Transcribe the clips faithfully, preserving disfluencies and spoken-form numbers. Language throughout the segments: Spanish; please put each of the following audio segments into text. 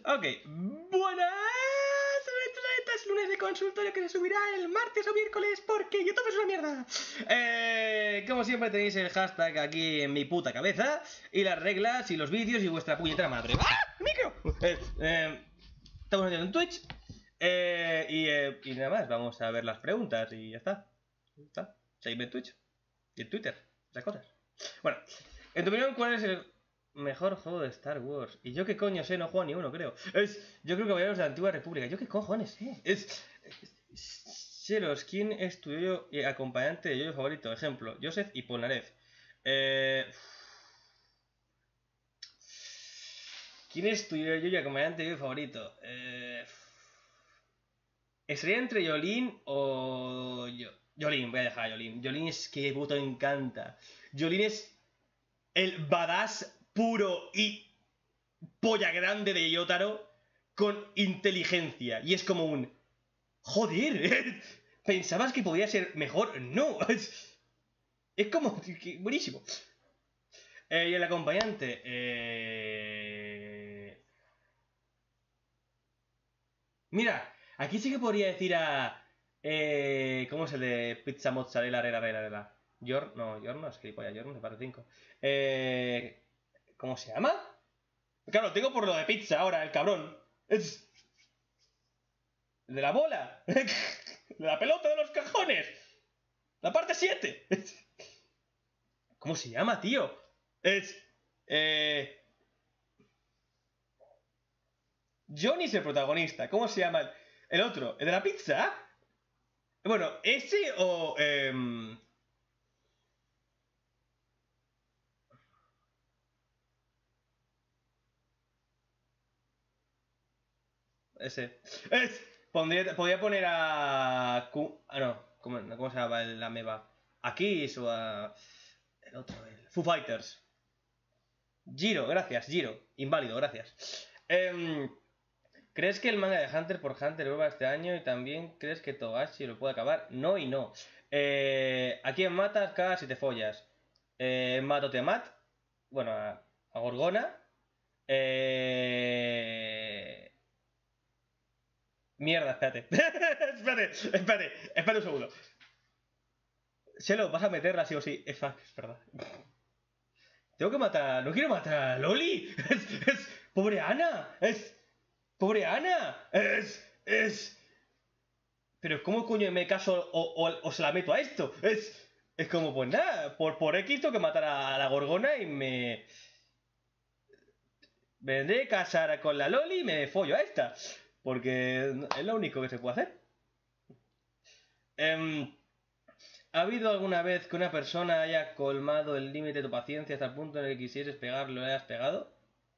Ok, buenas es lunes de consultorio que se subirá el martes o miércoles porque YouTube es una mierda. Eh, como siempre tenéis el hashtag aquí en mi puta cabeza y las reglas y los vídeos y vuestra puñetera madre. ¡Ah! ¡Micro! Eh, eh, estamos haciendo en Twitch eh, y, eh, y nada más, vamos a ver las preguntas y ya está. Ya está. Seguidme en Twitch y en Twitter, esas cosas. Bueno, en tu opinión, ¿cuál es el mejor juego de Star Wars? Y yo qué coño sé, no juego ni uno, creo. Es, yo creo que voy a los de la Antigua República. Yo qué cojones sé. Es. Chelos, ¿quién es tu yo acompañante de yo favorito? Ejemplo, Joseph y Polnareff. Eh. ¿Quién es tu yo acompañante de yo favorito? Eh. ¿Sería entre Yolín o yo? Yolín, voy a dejar a Yolín. Yolín es que puto encanta. Yolín es el badass puro y polla grande de Yotaro con inteligencia. Y es como un... ¡Joder! ¿Pensabas que podía ser mejor? ¡No! Es, es como... buenísimo. Eh, y el acompañante... Eh... Mira, aquí sí que podría decir a... Eh... ¿Cómo es el de pizza mozzarella, rera, rera, rera? Yor... No, Yor no es gilipollas, Yor no se parte cinco. Eh... ¿Cómo se llama? Claro, lo tengo por lo de pizza ahora, el cabrón. Es... El de la bola. De la pelota de los cajones. La parte siete. ¿Cómo se llama, tío? Es... Eh... Johnny es el protagonista. ¿Cómo se llama? El otro. ¿El de la pizza? Bueno, ese o... Eh... Ese. Es... Pondría, podría poner a... Q... Ah, no. ¿Cómo, ¿Cómo se llama la meba? A Kiss o a... El otro, el Foo Fighters. Giro, gracias, Giro. Inválido, gracias. Eh, ¿Crees que el manga de Hunter por Hunter vuelva este año? Y también ¿crees que Togashi lo puede acabar? No y no. Eh, ¿A quién matas? Cagas y te follas. Eh, Mato te mat. Bueno, a, a Gorgona. Eh... Mierda, espérate. espérate, espérate, espérate un segundo. Shelo, vas a meterla sí o sí. Es, es verdad. Tengo que matar... No quiero matar a Loli. Es... es pobre Ana. Es... ¡Pobre Ana! Es... es... Pero ¿cómo coño me caso o, o, o se la meto a esto? Es... Es como, pues nada, por, por X tengo que matar a la Gorgona y me... Me vendré a casar con la Loli y me follo a esta. Porque es lo único que se puede hacer. Eh, ¿Ha habido alguna vez que una persona haya colmado el límite de tu paciencia hasta el punto en el que quisieses pegarlo y lo hayas pegado?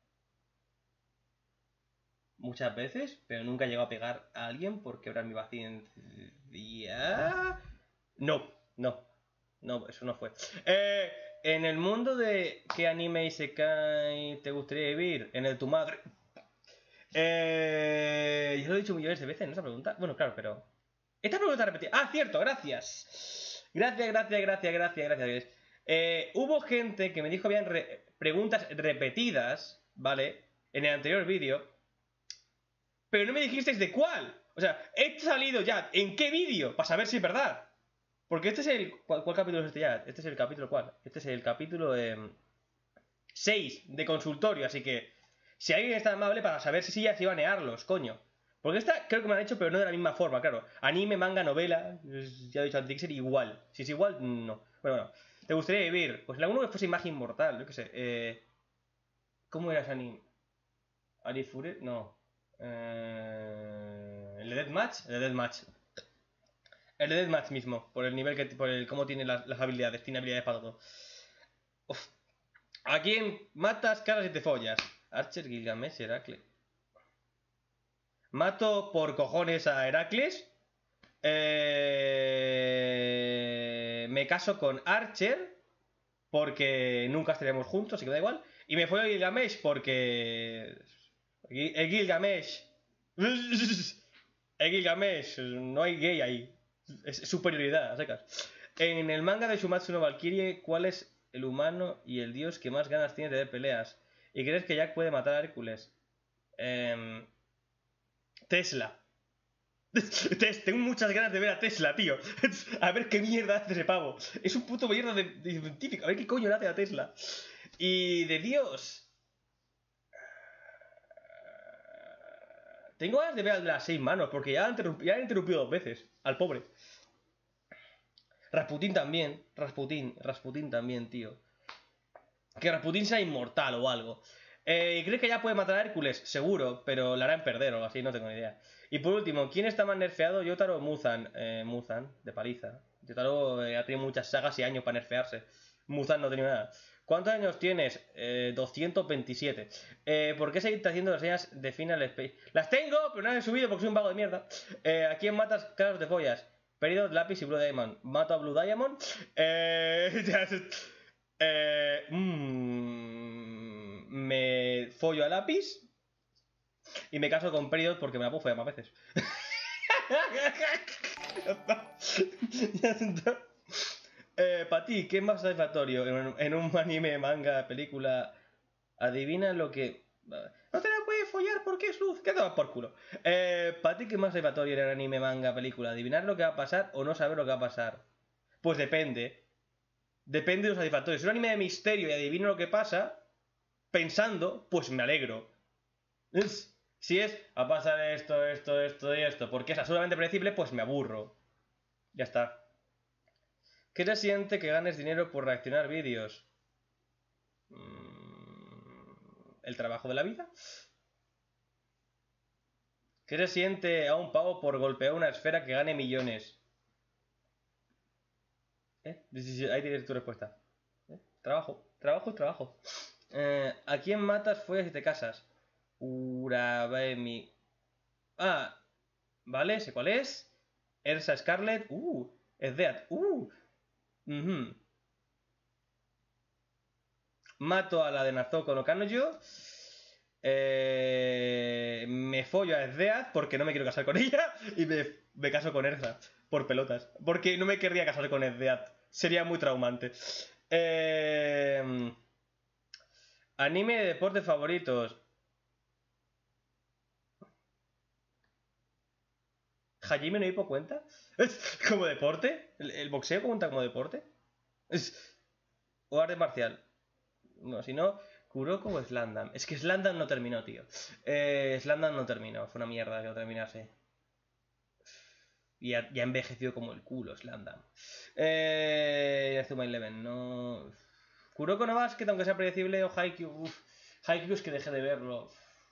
Muchas veces, pero nunca he llegado a pegar a alguien por quebrar mi paciencia. No, no, no, eso no fue. Eh, en el mundo de qué anime isekai te gustaría vivir, en el tu madre. Eh, yo lo he dicho millones de veces en esa pregunta. Bueno, claro, pero esta pregunta repetida. Ah, cierto, gracias. Gracias, gracias, gracias, gracias, gracias. Eh, hubo gente que me dijo habían re preguntas repetidas, ¿vale? En el anterior vídeo. Pero no me dijisteis de cuál. O sea, he salido ya. ¿En qué vídeo? Para saber si es verdad. Porque este es el... ¿Cuál, cuál capítulo es este ya? Este es el capítulo ¿cuál? Este es el capítulo seis eh, de consultorio. Así que... Si alguien está amable para saber si sí ya se iba a nearlos, coño. Porque esta creo que me han hecho, pero no de la misma forma, claro. Anime, manga, novela... Ya he dicho antes, tiene que ser igual. Si es igual, no. Bueno, bueno. ¿Te gustaría vivir? Pues la uno que fuese imagen inmortal. Yo qué sé. Eh... ¿Cómo era ese anime? ¿Arifure? No. Eh, el de Deathmatch, el de Deathmatch. El de Deathmatch mismo, por el nivel que, por el cómo tiene las, las habilidades, tiene habilidades para todo. Uf. ¿A quién matas, caras y te follas? Archer, Gilgamesh, Heracles. Mato por cojones a Heracles. Eh, me caso con Archer porque nunca estaremos juntos, así que da igual. Y me follo a Gilgamesh porque... El Gilgamesh. El Gilgamesh. No hay gay ahí. Es superioridad, a secas. En el manga de Shumatsu no Valkyrie, ¿cuál es el humano y el dios que más ganas tiene de ver peleas? ¿Y crees que Jack puede matar a Hércules? Eh, Tesla. Tengo muchas ganas de ver a Tesla, tío. A ver qué mierda hace ese pavo. Es un puto mierda de, de científico. A ver qué coño le hace a Tesla. Y de Dios. Tengo ganas de ver al de las seis manos, porque ya han interrumpido, interrumpido dos veces. Al pobre. Rasputín también. Rasputín. Rasputín también, tío. Que Rasputín sea inmortal o algo. Eh, ¿Crees que ya puede matar a Hércules? Seguro, pero la harán perder o algo así, no tengo ni idea. Y por último, ¿quién está más nerfeado? Yotaro o Muzan. Eh, Muzan, de paliza. Yotaro eh, ha tenido muchas sagas y años para nerfearse. Muzan no ha tenido nada. ¿Cuántos años tienes? Eh, doscientos veintisiete. Eh, ¿Por qué seguiste haciendo reseñas de Final Space? Las tengo, pero no las he subido porque soy un vago de mierda. Eh, ¿A quién matas caros de follas? Peridot, Lápiz y Blue Diamond. ¿Mato a Blue Diamond? Eh... eh mmm, me follo a Lápiz y me caso con Peridot porque me la puedo follar más veces. Ya está. Eh, para ti, ¿qué es más satisfactorio? En, en un anime, manga, película, adivina lo que... No te la puedes follar porque es luz. ¿Qué te vas por culo? Eh, para ti, ¿qué es más satisfactorio en un anime, manga, película? ¿Adivinar lo que va a pasar o no saber lo que va a pasar? Pues depende. Depende de los satisfactorios. Si es un anime de misterio y adivino lo que pasa, pensando, pues me alegro. Si es a pasar esto, esto, esto y esto, porque es absolutamente predecible, pues me aburro. Ya está. ¿Qué te siente que ganes dinero por reaccionar vídeos? ¿El trabajo de la vida? ¿Qué se siente a un pavo por golpear una esfera que gane millones? ¿Eh? Ahí tienes tu respuesta. ¿Eh? Trabajo. Trabajo es trabajo. Eh, ¿A quién matas fuera si te casas? Urabemi. Ah, vale, sé cuál es. Ersa Scarlet. Uh, es Death. Uh. Uh-huh. Mato a la de Nazoko no Kanojo. Eh, me follo a Esdeath porque no me quiero casar con ella. Y me, me caso con Erza. Por pelotas. Porque no me querría casar con Esdeath. Sería muy traumante. Eh, anime de deportes favoritos. ¿Hajime no Ippo cuenta? ¿Como deporte? ¿El, el boxeo cuenta como deporte? ¿O arte marcial? No, si no, Kuroko o Slandam. Es que Slandam no terminó, tío. Eh, Slandam no terminó. Fue una mierda que no terminase. Y ya, ya envejeció como el culo, Slandam. Eh, Azuma Eleven, no. Kuroko no Basket, aunque sea predecible, o Haikyuu. Uf. Haikyuu es que dejé de verlo.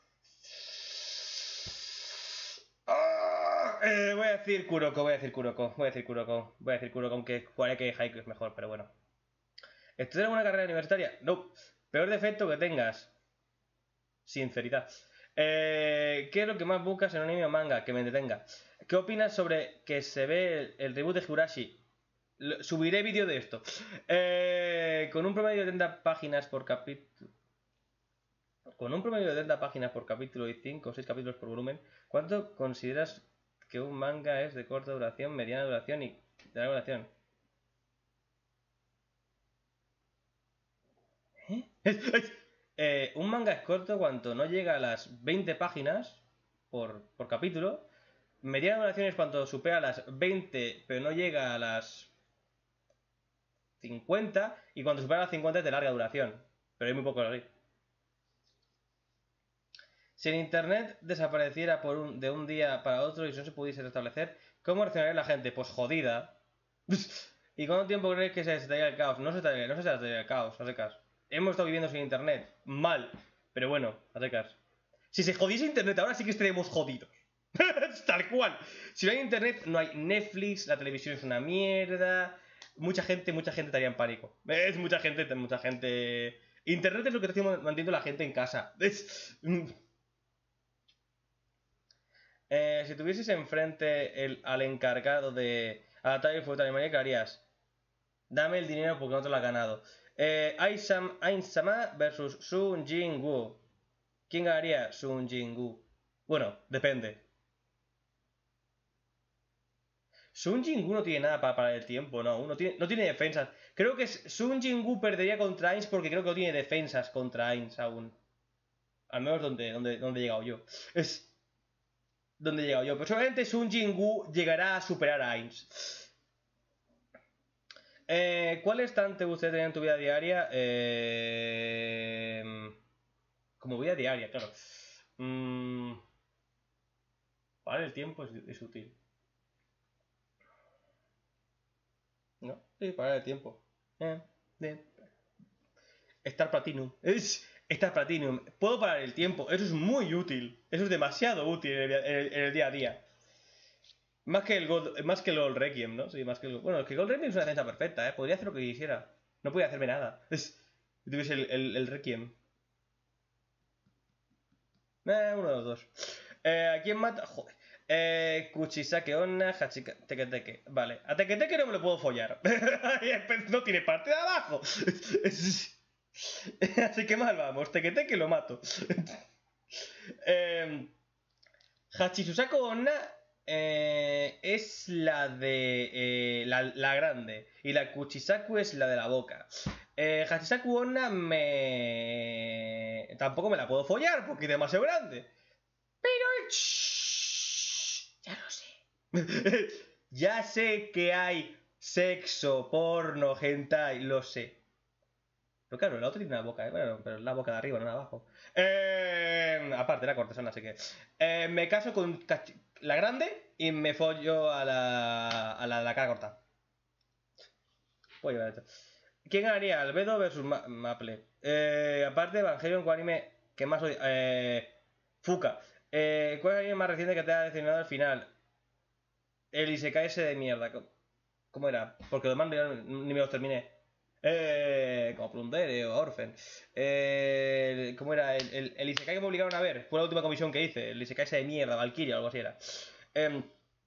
Oh, eh, voy a decir Kuroko, voy a decir Kuroko, voy a decir Kuroko. Voy a decir Kuroko, aunque cuál que Haikyuu es mejor, pero bueno. ¿Estudiar alguna carrera universitaria? No. Peor defecto que tengas. Sinceridad. Eh, ¿Qué es lo que más buscas en un anime o manga? Que me entretenga. ¿Qué opinas sobre que se ve el, el reboot de Higurashi? Lo, subiré vídeo de esto. Eh, con un promedio de treinta páginas por capítulo. Con un promedio de treinta páginas por capítulo y cinco o seis capítulos por volumen, ¿cuánto consideras que un manga es de corta duración, mediana duración y de larga duración? ¿Eh? Eh, un manga es corto cuando no llega a las veinte páginas por, por capítulo. Mediana duración es cuando supera las veinte pero no llega a las cincuenta. Y cuando supera las cincuenta es de larga duración. Pero hay muy poco ahí. Si el internet desapareciera por un, de un día para otro y no se pudiese restablecer, ¿cómo reaccionaría la gente? Pues jodida. ¿Y cuánto tiempo crees que se estaría el caos? No se estaría, no se estaría el caos, a secas. Hemos estado viviendo sin internet. Mal. Pero bueno, a secas. Si se jodiese internet ahora sí que estaríamos jodidos. Tal cual. Si no hay internet, no hay Netflix, la televisión es una mierda. Mucha gente, mucha gente estaría en pánico. Es mucha gente, mucha gente. Internet es lo que está manteniendo la gente en casa. Es... Eh, si tuvieses enfrente el, al encargado de adaptar el fuego de Animania, ¿qué harías? Dame el dinero porque no te lo has ganado. Eh, Ain-sama versus Sun Jin-woo. ¿Quién ganaría? Sun Jin-woo. Bueno, depende. Sun Jin-woo no tiene nada para parar el tiempo, no. No tiene, no tiene defensas. Creo que Sun Jin-woo perdería contra Ains porque creo que no tiene defensas contra Ains aún. Al menos donde, donde, donde he llegado yo. Es... Donde he llegado yo. Pero seguramente Sun Jin-woo llegará a superar a Ainz. Eh, ¿Cuál stand te gustaría tener en tu vida diaria? Eh... Como vida diaria, claro. Mm... Parar el tiempo es, es útil. ¿No? Sí, parar el tiempo. Eh, eh. Star Platinum. Es Star Platinum. Puedo parar el tiempo. Eso es muy útil. Eso es demasiado útil en el, en el, en el día a día. Más que el Gold, más que el Gold Requiem, ¿no? Sí, más que el... Bueno, es que Gold Requiem es una defensa perfecta, ¿eh? Podría hacer lo que quisiera. No podía hacerme nada. Es... Tuviese el, el, el Requiem. Eh, uno de los dos. Eh, ¿A quién mata? Joder. Eh, Kuchisake Onna, Hachika, Teke Teke. Vale. A Teke Teke no me lo puedo follar. No tiene parte de abajo. Así que mal vamos. Teke Teke lo mato. eh, Hachisusako Onna eh, es la de eh, la, la grande. Y la Kuchisaku es la de la boca. Eh, Hachisaku Onna me... Tampoco me la puedo follar porque es demasiado grande. Pero... Shh, ya lo sé. Ya sé que hay sexo, porno, hentai, lo sé. Pero claro, el otro tiene una boca, ¿eh? Bueno, pero la boca de arriba, no de abajo. Eh, aparte, la cortesana, así que... Eh, me caso con la grande y me follo a la, a la, la cara corta. Voy a llevar esto. ¿Quién ganaría? Albedo versus Ma Maple. Eh, aparte de Evangelion, ¿cuál anime que más odia? Eh, Fuka. Eh, ¿Cuál es el anime más reciente que te ha decepcionado al final? El Isekai ese de mierda. ¿Cómo era? Porque los demás ni me los terminé. Eh, como Plundere o Orphan. Eh, ¿Cómo era? El, el, el Isekai que me obligaron a ver. Fue la última comisión que hice. El Isekai ese de mierda, Valkyria o algo así era. Eh,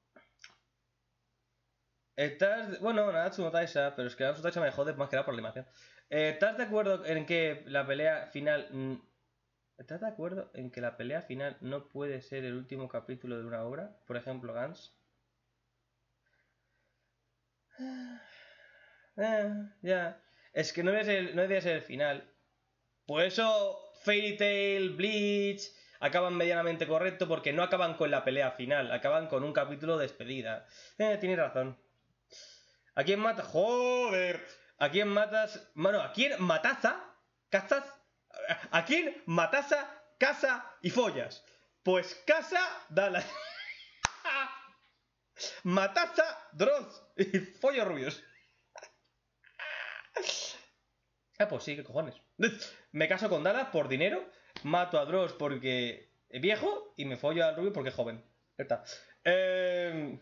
Estás... Bueno, Nanatsu no Taisha, pero es que Nanatsu Taisha me jode más que nada por la animación. Eh, ¿Estás de acuerdo en que la pelea final... ¿Estás de acuerdo en que la pelea final no puede ser el último capítulo de una obra? Por ejemplo, Gans. Eh, ya. Es que no debe ser, no debe ser el final. Por eso Fairy Tail, Bleach acaban medianamente correcto porque no acaban con la pelea final, acaban con un capítulo de despedida. Eh, tienes razón. ¿A quién matas? ¡Joder! ¿A quién matas? Bueno, ¿a quién mataza? ¿Cazas? ¿A quién mataza, casa y follas? Pues casa, dala. Mataza, Dross y follo rubios. Ah, pues sí, qué cojones. Me caso con Dallas por dinero, mato a Dross porque es viejo y me follo al rubio porque es joven. Ya está. Eh...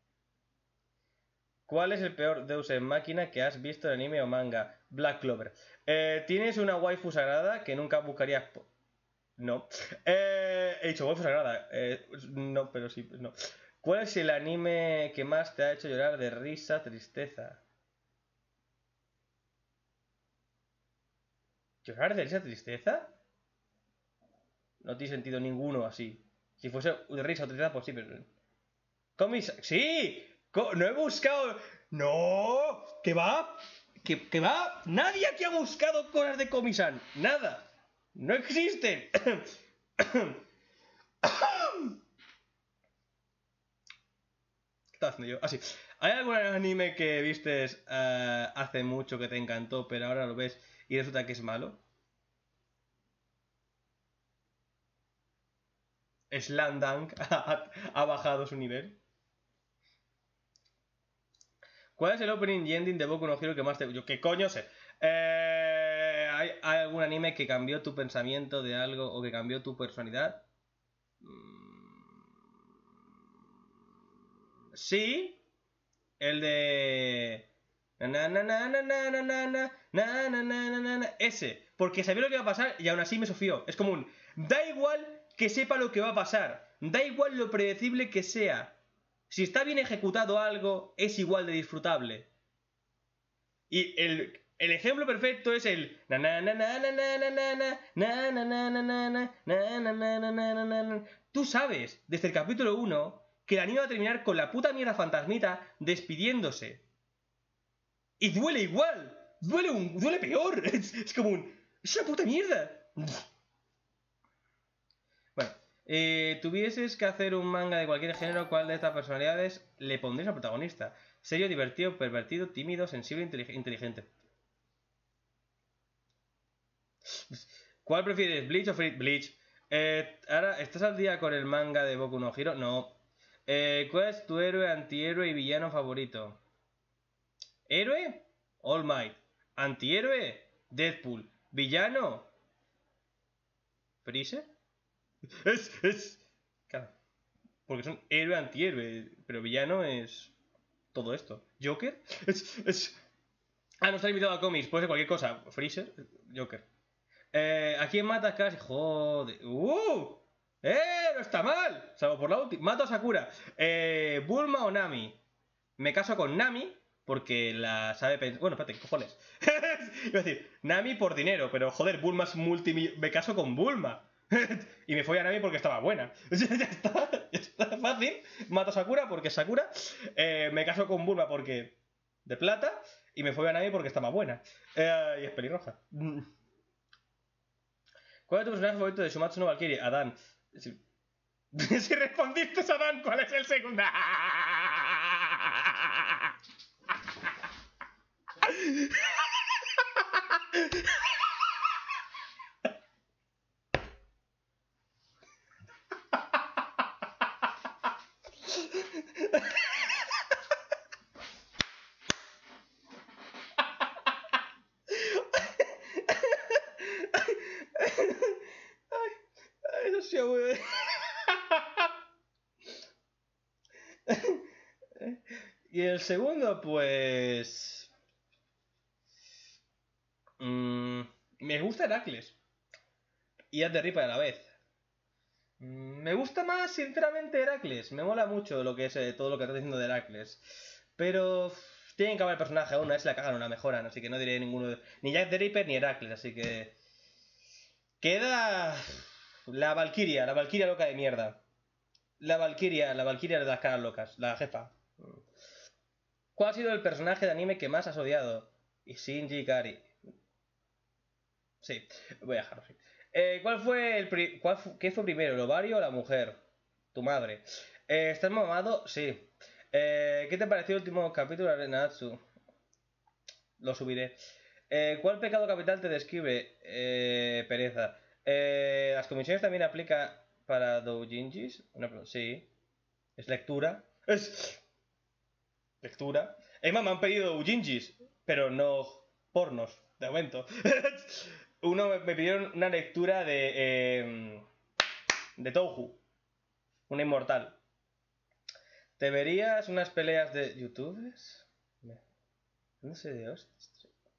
¿Cuál es el peor Deus Ex Machina que has visto en anime o manga? Black Clover. Eh, ¿Tienes una waifu sagrada que nunca buscarías? No. Eh, he dicho waifu sagrada. Eh, no, pero sí, no. ¿Cuál es el anime que más te ha hecho llorar de risa, tristeza? ¿Llorar de risa, tristeza? No tiene sentido ninguno así. Si fuese de risa o tristeza, pues sí, pero... ¿Comis? ¡Sí! No he buscado... ¡No! ¿Qué va? ¿Qué, qué va? Nadie aquí ha buscado cosas de Comisan. Nada. No existen. ¿Qué estaba haciendo yo? Ah, sí. ¿Hay algún anime que vistes uh, hace mucho que te encantó, pero ahora lo ves y resulta que es malo? Slam Dunk ha, ha bajado su nivel. ¿Cuál es el opening y ending de Boku no Hero que más te... Yo, ¿qué coño sé? Eh, ¿hay, ¿Hay algún anime que cambió tu pensamiento de algo o que cambió tu personalidad? Sí. El de... Ese. Porque sabía lo que iba a pasar y aún así me sofió. Es como un... Da igual que sepa lo que va a pasar. Da igual lo predecible que sea. Si está bien ejecutado algo, es igual de disfrutable. Y el, el ejemplo perfecto es el... Tú sabes, desde el capítulo uno, que el anime va a terminar con la puta mierda fantasmita despidiéndose. Y duele igual. Duele, un, duele peor. Es, es como un... Es una puta mierda. Eh, tuvieses que hacer un manga de cualquier género, ¿cuál de estas personalidades le pondrías al protagonista? Serio, divertido, pervertido, tímido, sensible, intelig inteligente. ¿Cuál prefieres, Bleach o Free Bleach? Eh, ahora, ¿estás al día con el manga de Boku no Hero? No. Eh, ¿Cuál es tu héroe, antihéroe y villano favorito? ¿Héroe? All Might. ¿Antihéroe? Deadpool. ¿Villano? ¿Freezer? Es, es... Claro. Porque son héroe, antihéroe. Pero villano es... todo esto. ¿Joker? Es... es... Ah, no está limitado a cómics. Puede ser cualquier cosa. Freezer, Joker. Eh, ¿A quién matas casi? Joder. ¡Uh! ¡Eh! No está mal. Salvo por la última. Mato a Sakura. Eh, ¿Bulma o Nami? Me caso con Nami porque la sabe pensar. Bueno, espérate, ¿qué cojones? Iba a decir, Nami por dinero, pero joder, Bulma es multimillonaria. Me caso con Bulma. Y me fui a Nami porque estaba buena. Ya está, ya está fácil. Mato a Sakura porque es Sakura. Eh, me caso con Bulma porque de plata. Y me fui a Nami porque estaba buena. Eh, y es pelirroja. ¿Cuál es tu personaje favorito de Shumatsu no Valkyrie? Adán. Si, si respondiste a Adán, ¿cuál es el segundo? Eso sí, güey. Y el segundo, pues... Mm, me gusta Heracles. Y es de Ripa a la vez. Mm, me gusta más, sinceramente, Heracles. Me mola mucho lo que es eh, todo lo que estás diciendo de Heracles. Pero... tienen que haber personaje aún, a ver si la cagan o la mejoran. Así que no diré ninguno de... Ni Jack the Ripper ni Heracles, así que... Queda... La Valkyria, la Valkyria loca de mierda. La Valkyria, la Valkyria de las caras locas, la jefa. ¿Cuál ha sido el personaje de anime que más has odiado? Y Shinji Ikari. Sí, voy a dejarlo así. Eh, ¿Cuál fue el pri cuál fu ¿Qué fue primero, el ovario o la mujer? Tu madre. Eh, ¿Estás mamado? Sí. Eh, ¿Qué te pareció el último capítulo de Natsu? Lo subiré. Eh, ¿Cuál pecado capital te describe? Eh, pereza. Eh, ¿Las comisiones también aplica para doujinshis? Una... Sí. Es lectura. Es... lectura. Es más, me han pedido doujinshis, pero no pornos, de momento. Uno me pidieron una lectura de... Eh, de Touhu. Una inmortal. ¿Te verías unas peleas de youtubers? No sé de hostias.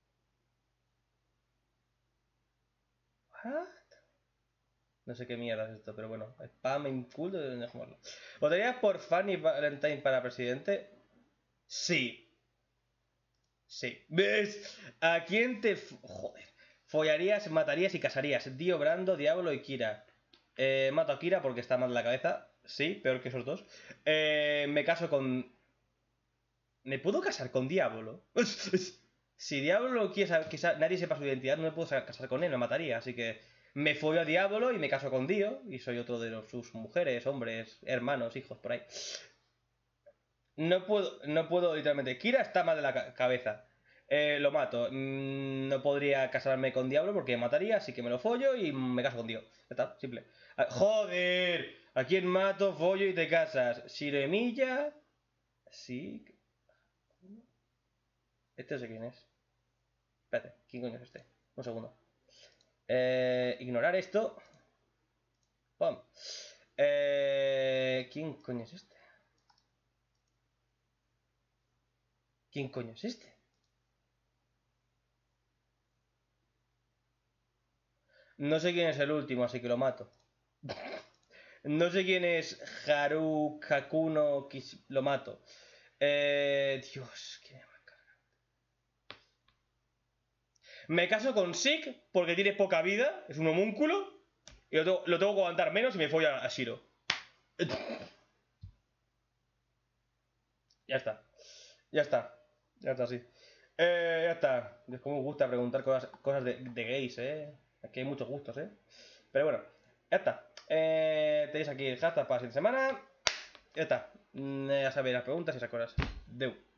¿What? No sé qué mierda es esto, pero bueno. Spam inculto de dónde jugarlo. ¿Votarías por Fanny Valentine para presidente? Sí. Sí. ¿Ves? ¿A quién te... joder. Follarías, matarías y casarías? Dio Brando, Diablo y Kira. Eh, mato a Kira porque está mal de la cabeza. Sí, peor que esos dos. Eh, me caso con... ¿Me puedo casar con Diablo? Si Diablo quiere saber, que nadie sepa su identidad, no me puedo casar con él, me mataría. Así que me follo a Diablo y me caso con Dio. Y soy otro de los, sus mujeres, hombres, hermanos, hijos, por ahí. No puedo, no puedo literalmente. Kira está mal de la cabeza. Eh, lo mato. Mm, no podría casarme con Diablo porque me mataría, así que me lo follo y me caso con Dio. Ya está, simple. Ah, ¡joder! ¿A quién mato, follo y te casas? Shiremilla. Sí. Este no sé quién es. Espérate, ¿quién coño es este? Un segundo. Eh, ignorar esto. Pum. Eh, ¿Quién coño es este? ¿Quién coño es este? No sé quién es el último, así que lo mato. No sé quién es Haru Kakuno Kish... Lo mato. Eh, Dios, ¿quién me carga? Me caso con Sik porque tiene poca vida, es un homúnculo. Y lo tengo, lo tengo que aguantar menos y me follo a Shiro. Ya está. Ya está. Ya está, sí. Eh, ya está. Es como me gusta preguntar cosas, cosas de, de gays, ¿eh? Aquí hay muchos gustos, ¿eh? Pero bueno, ya está. Eh, tenéis aquí el hashtag para la siguiente semana. Ya está. Mm, Ya sabéis las preguntas y esas cosas. Deu.